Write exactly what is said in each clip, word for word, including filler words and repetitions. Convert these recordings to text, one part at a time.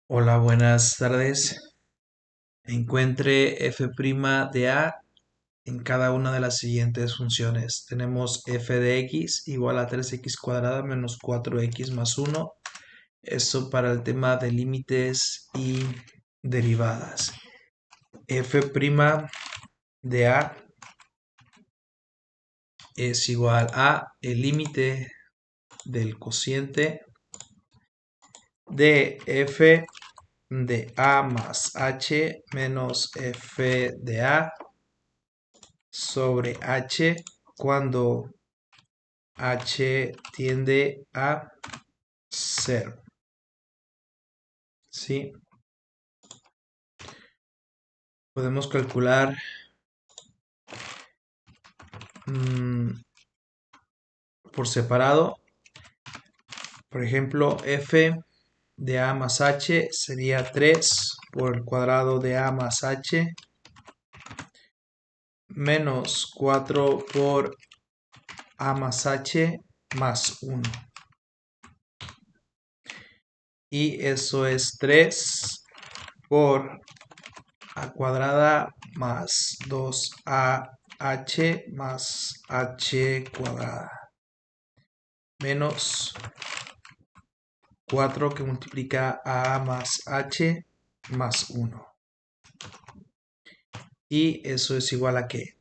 Hola, buenas tardes. Encuentre f' de a en cada una de las siguientes funciones. Tenemos f de x igual a tres x cuadrada menos cuatro x más uno. Eso para el tema de límites y derivadas. f' de a es igual a el límite del cociente de f de a más h menos f de a sobre h cuando h tiende a cero. ¿Sí? Podemos calcular mmm, por separado. Por ejemplo, f de a más h sería tres por el cuadrado de a más h menos cuatro por a más h más uno. Y eso es tres por a cuadrada más dos a h más h cuadrada menos cuatro que multiplica a más h más uno. Y eso es igual a ¿qué?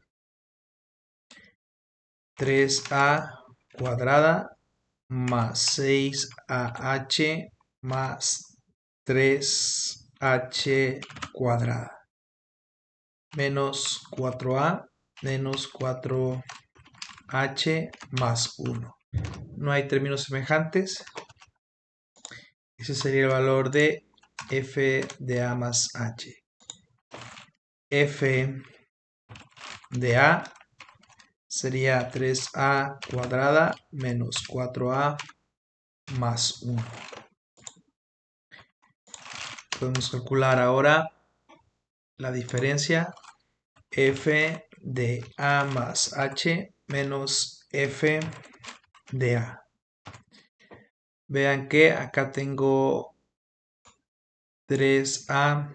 tres a cuadrada más seis a h más tres h cuadrada menos cuatro a menos cuatro h más uno. No hay términos semejantes. Ese sería el valor de f de a más h. F de a sería tres a cuadrada menos cuatro a más uno. Podemos calcular ahora la diferencia. F de a más h menos f de a. Vean que acá tengo tres a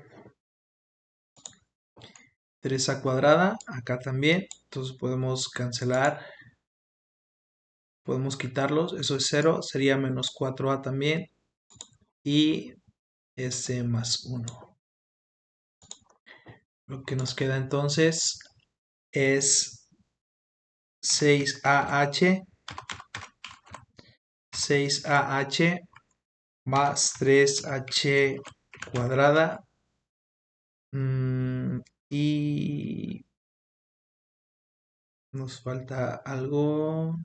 tres a cuadrada, acá también, entonces podemos cancelar, podemos quitarlos, eso es cero, sería menos cuatro a también, y s más uno. Lo que nos queda entonces es seis a h, seis a h más tres h cuadrada, mmm, y nos falta algo.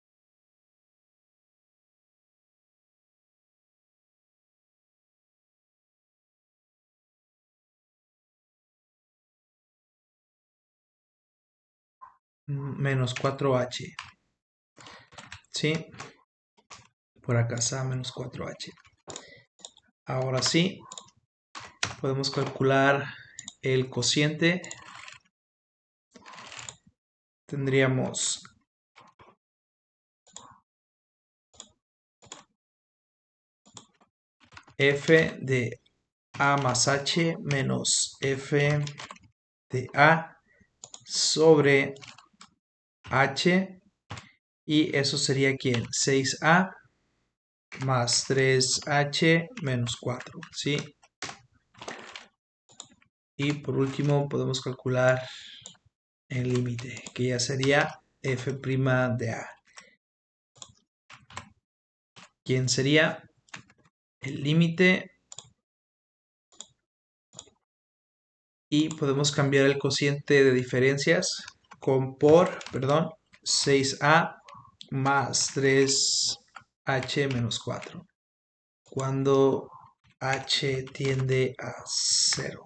Menos cuatro h. ¿Sí? Por acá está menos cuatro h. Ahora sí, podemos calcular el cociente. Tendríamos f de a más h menos f de a sobre h, y eso sería ¿quién? seis a más tres h menos cuatro, ¿sí? Y por último podemos calcular el límite, que ya sería f' de a. ¿Quién sería el límite? Y podemos cambiar el cociente de diferencias con por, perdón, seis a más tres h menos cuatro, cuando h tiende a cero.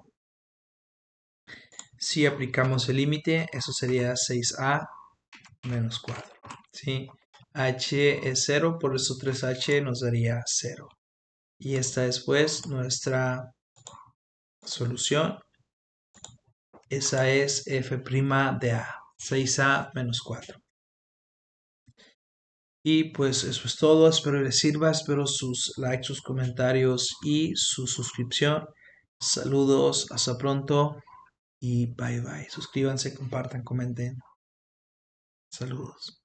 Si aplicamos el límite, eso sería seis a menos cuatro. ¿Sí? H es cero, por eso tres h nos daría cero. Y esta es pues nuestra solución. Esa es f' de a, seis a menos cuatro. Y pues eso es todo, espero les sirva, espero sus likes, sus comentarios y su suscripción. Saludos, hasta pronto y bye bye. Suscríbanse, compartan, comenten. Saludos.